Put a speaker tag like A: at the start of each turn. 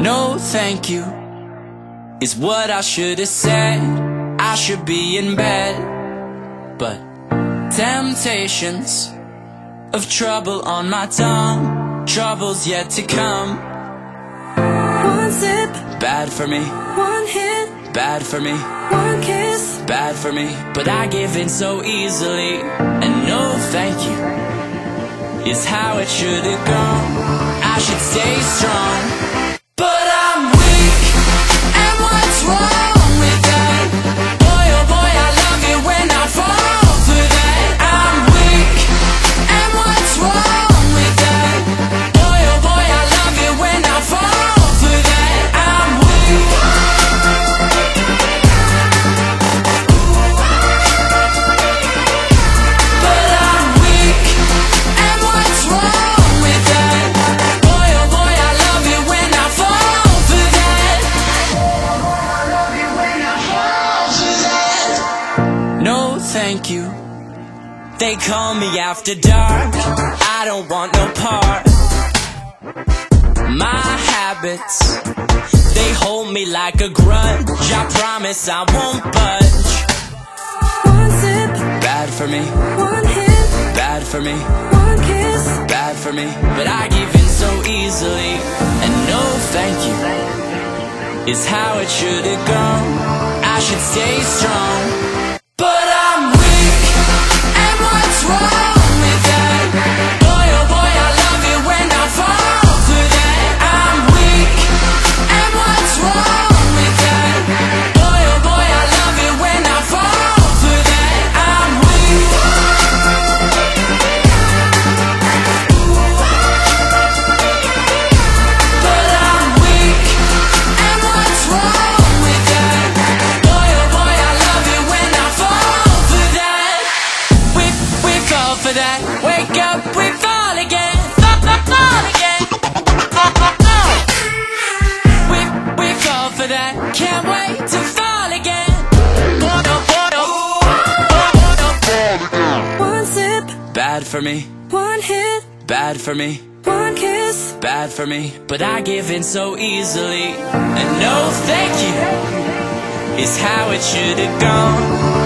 A: No thank you is what I should have said. I should be in bed, but temptations of trouble on my tongue, trouble's yet to come.
B: One sip,
A: bad for me.
B: One hit,
A: bad for me.
B: One kiss,
A: bad for me. But I give in so easily, and no thank you is how it should have gone. I should stay strong, but I'm weak, and what's wrong with that? Boy, oh boy, I love it when I fall for that. I'm weak, and what's wrong with that? Boy, oh boy, I love it when I fall for that. I'm weak, but I'm weak, and what's wrong with that? Boy, oh boy, I love it when I fall for that. No thank you, they call me after dark, I don't want no part. My habits, they hold me like a grudge, I promise I won't budge.
B: one sip,
A: Bad for me,
B: one hit,
A: bad for me,
B: one kiss,
A: bad for me. But I give in so easily, and no thank you is how it should have gone. I should stay strong, but I'm weak, and what's wrong with that? Boy, oh boy, I love it when I fall for that. I'm weak, and what's wrong with that? Boy, oh boy, I love it when I fall for that. I'm weak, but I'm weak, and what's wrong with that? Boy, oh boy, I love it when I fall for that. We fall for that. Wake up, we fall again. Fall again. We fall for that. Can't wait to fall again.
B: one sip,
A: Bad for me,
B: one hit,
A: bad for me,
B: one kiss,
A: bad for me. But I give in so easily, and no thank you is how it should have gone.